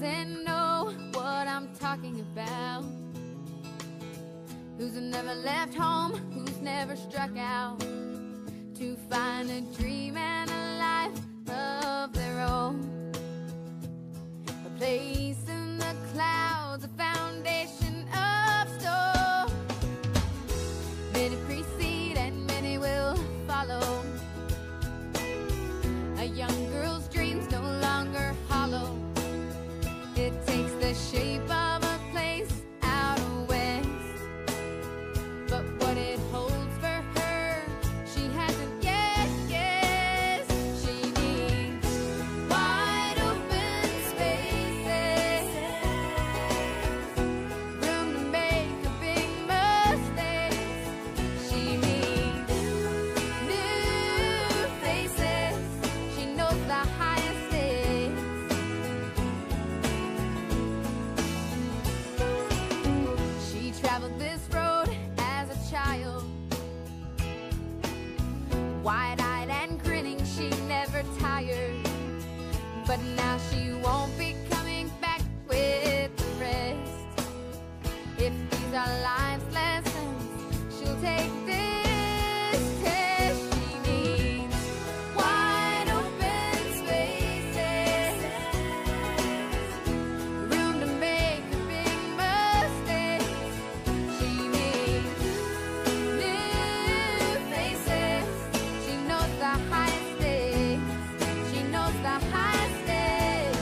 doesn't know what I'm talking about, who's never left home, who's never struck out to find a dream and a life of their own. A place in the clouds, a foundation of stone. Many precede and many will follow. A young girl's dreams no longer hollow. It takes the shape of a place out west, but what it holds for her, she hasn't yet guessed. She needs wide open spaces, room to make a big mistake. She needs new faces. She knows the highest stakes. She traveled this road as a child, wide-eyed and grinning, she never tired. But now she won't be coming back with the rest. If these are life's lessons, she'll take this test. She needs wide open spaces, room to make a big mistake. She needs new faces. She knows the highest stakes. She knows the highest stakes.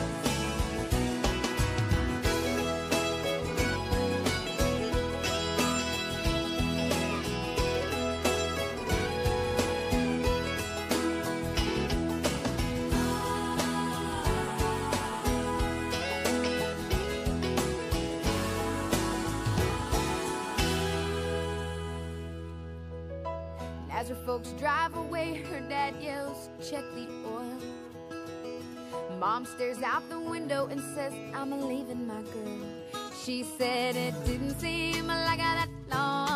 As her folks drive away, her dad yells, "Check the oil." Mom stares out the window and says, "I'm leaving my girl." She said it didn't seem like that long